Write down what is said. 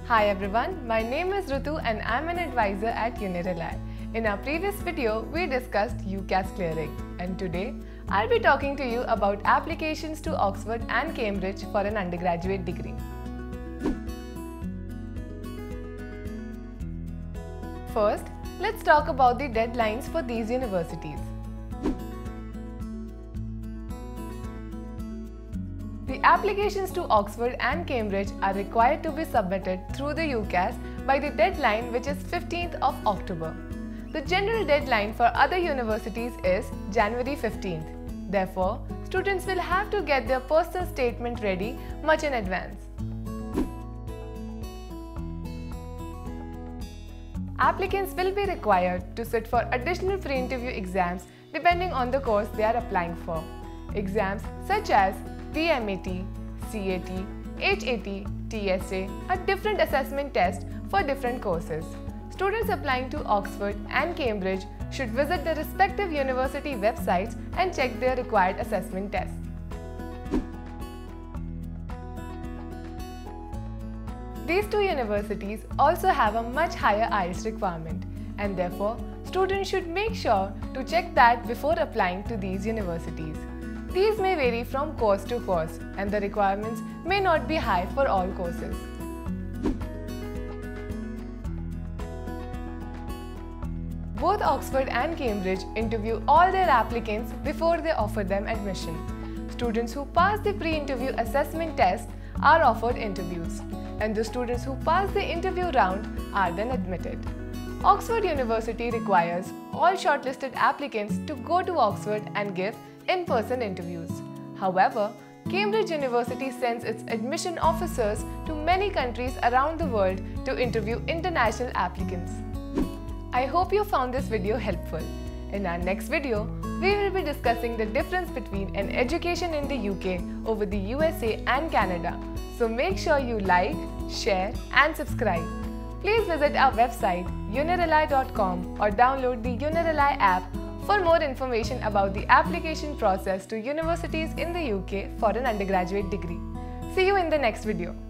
Hi everyone, my name is Ritu and I'm an advisor at UniRely. In our previous video, we discussed UCAS clearing, and today I'll be talking to you about applications to Oxford and Cambridge for an undergraduate degree. First, let's talk about the deadlines for these universities. The applications to Oxford and Cambridge are required to be submitted through the UCAS by the deadline, which is 15th of October. The general deadline for other universities is January 15th. Therefore, students will have to get their personal statement ready much in advance. Applicants will be required to sit for additional pre-interview exams depending on the course they are applying for. Exams such as PMAT, CAT, HAT, TSA are different assessment tests for different courses. Students applying to Oxford and Cambridge should visit their respective university websites and check their required assessment tests. These two universities also have a much higher IELTS requirement, and therefore students should make sure to check that before applying to these universities. These may vary from course to course, and the requirements may not be high for all courses. Both Oxford and Cambridge interview all their applicants before they offer them admission. Students who pass the pre-interview assessment test are offered interviews, and the students who pass the interview round are then admitted. Oxford University requires all shortlisted applicants to go to Oxford and give in-person interviews. However, Cambridge University sends its admission officers to many countries around the world to interview international applicants. I hope you found this video helpful. In our next video, we will be discussing the difference between an education in the UK over the USA and Canada. So make sure you like, share and subscribe. Please visit our website unirely.com or download the UniRely app for more information about the application process to universities in the UK for an undergraduate degree. See you in the next video.